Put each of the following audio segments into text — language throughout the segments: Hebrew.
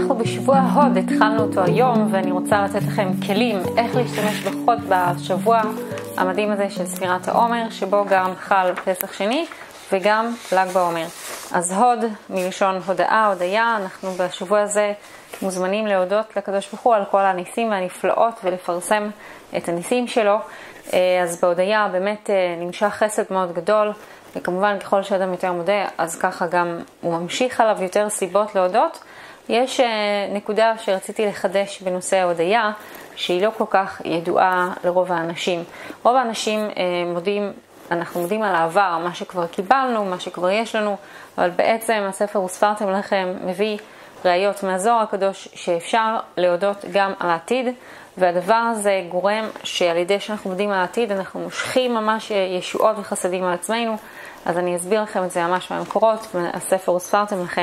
אנחנו בשבוע ההוד, התחלנו אותו היום, ואני רוצה לתת לכם כלים איך להשתמש בחוד בשבוע המדהים הזה של ספירת העומר, שבו גם חל פסח שני וגם ל"ג בעומר. אז הוד מלשון הודאה, הודיה, אנחנו בשבוע הזה מוזמנים להודות לקדוש ברוך הוא על כל הניסים והנפלאות ולפרסם את הניסים שלו. אז בהודיה באמת נמשך חסד מאוד גדול, וכמובן ככל שאדם יותר מודה, אז ככה גם הוא ממשיך עליו יותר סיבות להודות. יש נקודה שרציתי לחדש בנושא ההודיה, שהיא לא כל כך ידועה לרוב האנשים. רוב האנשים מודים, אנחנו מודים על העבר, מה שכבר קיבלנו, מה שכבר יש לנו, אבל בעצם הספר וספרתם לכם מביא ראיות מהזוהר הקדוש שאפשר להודות גם על העתיד, והדבר הזה גורם שעל ידי שאנחנו מודים על העתיד, אנחנו מושכים ממש ישועות וחסדים על עצמנו. אז אני אסביר לכם את זה ממש מהמקורות, והספר וספרתם לכם.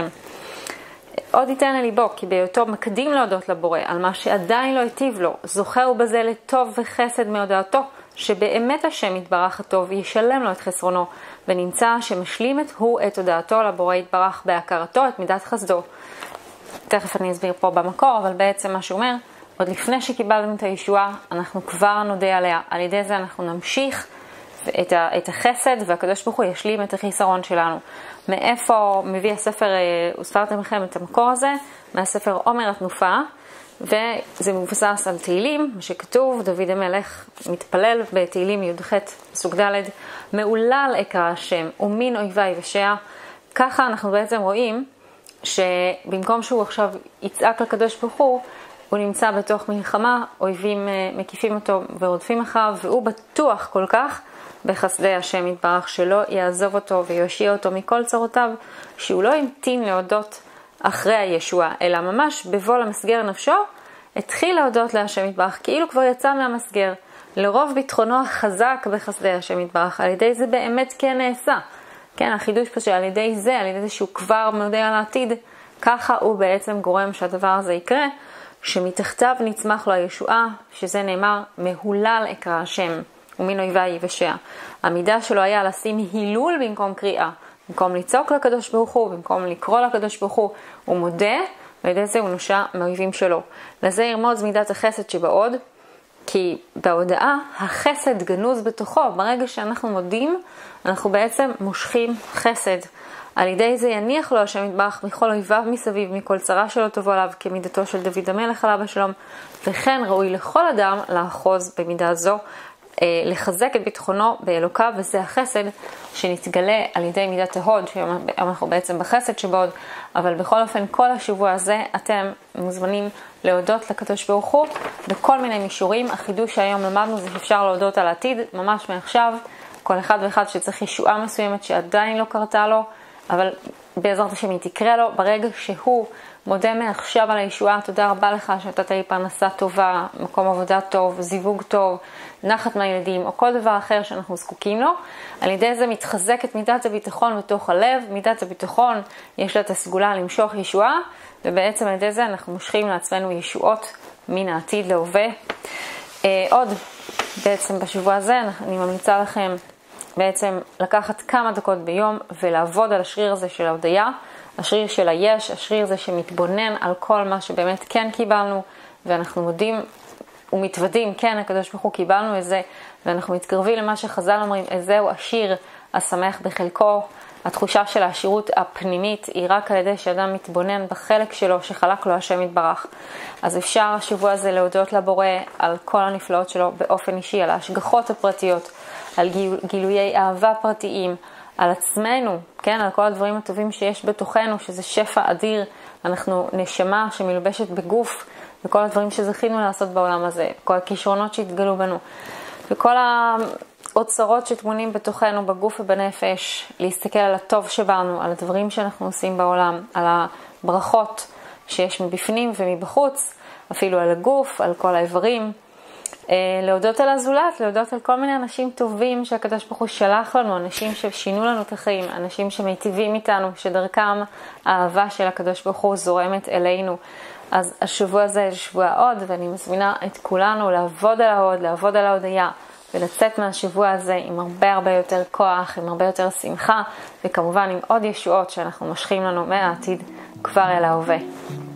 עוד ייתן לליבו, כי בהיותו מקדים להודות לבורא על מה שעדיין לא היטיב לו, זוכר בזה לטוב וחסד מהודעתו, שבאמת השם יתברך הטוב ישלם לו את חסרונו, ונמצא שמשלים הוא את הודעתו לבורא יתברך בהכרתו את מידת חסדו. תכף אני אסביר פה במקור, אבל בעצם מה שאומר, עוד לפני שקיבלנו את הישועה, אנחנו כבר נודה עליה. על ידי זה אנחנו נמשיך את החסד, והקדוש ברוך הוא ישלים את החיסרון שלנו. מאיפה מביא הספר, וספרתם לכם את המקור הזה? מהספר עומר התנופה, וזה מבוסס על תהילים, מה שכתוב, דוד המלך מתפלל בתהילים י"ח פסוק ד', מעולל אקרא השם ומין אויבי ושע. ככה אנחנו בעצם רואים שבמקום שהוא עכשיו יצעק לקדוש ברוך הוא נמצא בתוך מלחמה, אויבים מקיפים אותו ורודפים אחריו, והוא בטוח כל כך בחסדי השם יתברך שלא יעזוב אותו ויושיע אותו מכל צרותיו, שהוא לא המתין להודות אחרי הישועה, אלא ממש בבוא למסגר נפשו, התחיל להודות להשם יתברך, כאילו כבר יצא מהמסגר. לרוב ביטחונו החזק בחסדי השם יתברך, על ידי זה באמת כן נעשה. כן, החידוש פה שעל ידי זה, על ידי שהוא כבר מודה על העתיד, ככה הוא בעצם גורם שהדבר הזה יקרה, שמתחתיו נצמח לו הישועה, שזה נאמר, מהולל אקרא השם, ומין אויבי ושע. המידה שלו היה לשים הילול במקום קריאה, במקום לצעוק לקדוש ברוך הוא, במקום לקרוא לקדוש ברוך הוא, הוא מודה, ועל ידי זה הוא נושע מאויבים שלו. לזה ירמוז מידת החסד שבעוד, כי בהודעה החסד גנוז בתוכו. ברגע שאנחנו מודים, אנחנו בעצם מושכים חסד. על ידי זה יניח לו השם יתברך מכל אויביו מסביב, מכל צרה שלו תבוא עליו, כמידתו של דוד המלך עליו השלום. וכן ראוי לכל אדם לאחוז במידה זו, לחזק את ביטחונו באלוקיו, וזה החסד שנתגלה על ידי מידת ההוד, שהיום אנחנו בעצם בחסד שבעוד, אבל בכל אופן כל השבוע הזה אתם מוזמנים להודות לקדוש ברוך הוא בכל מיני מישורים. החידוש שהיום למדנו זה שאפשר להודות על העתיד, ממש מעכשיו, כל אחד ואחד שצריך ישועה מסוימת שעדיין לא קרתה לו, אבל בעזרת השם היא תקרה לו, ברגע שהוא מודה מעכשיו על הישועה, תודה רבה לך שנתת לי פרנסה טובה, מקום עבודה טוב, זיווג טוב, נחת מהילדים, או כל דבר אחר שאנחנו זקוקים לו. על ידי זה מתחזקת מידת הביטחון בתוך הלב. מידת הביטחון יש לה את הסגולה למשוך ישועה, ובעצם על ידי זה אנחנו מושכים לעצמנו ישועות מן העתיד להווה. עוד בעצם בשבוע הזה אני ממליצה לכם בעצם לקחת כמה דקות ביום ולעבוד על השריר הזה של ההודיה, השריר של היש, השריר הזה שמתבונן על כל מה שבאמת כן קיבלנו, ואנחנו מודים ומתוודים, כן, הקדוש ברוך הוא קיבלנו את זה, ואנחנו מתקרבים למה שחז"ל אומרים, זהו עשיר השמח בחלקו. התחושה של העשירות הפנימית היא רק על ידי שאדם מתבונן בחלק שלו שחלק לו השם יתברך. אז אפשר השבוע הזה להודות לבורא על כל הנפלאות שלו באופן אישי, על ההשגחות הפרטיות, על גילויי אהבה פרטיים, על עצמנו, כן, על כל הדברים הטובים שיש בתוכנו, שזה שפע אדיר. אנחנו נשמה שמלובשת בגוף, וכל הדברים שזכינו לעשות בעולם הזה, כל הכישרונות שהתגלו בנו, וכל האוצרות שטמונים בתוכנו בגוף ובנפש, להסתכל על הטוב שבנו, על הדברים שאנחנו עושים בעולם, על הברכות שיש מבפנים ומבחוץ, אפילו על הגוף, על כל האיברים. להודות על הזולת, להודות על כל מיני אנשים טובים שהקדוש ברוך הוא שלח לנו, אנשים ששינו לנו את החיים, אנשים שמיטיבים איתנו, שדרכם האהבה של הקדוש ברוך הוא זורמת אלינו. אז השבוע הזה זה שבוע ההוד, ואני מזמינה את כולנו לעבוד על ההוד, לעבוד על ההודיה, ולצאת מהשבוע הזה עם הרבה יותר כוח, עם הרבה יותר שמחה, וכמובן עם עוד ישועות שאנחנו משכים לנו מהעתיד כבר אל ההווה.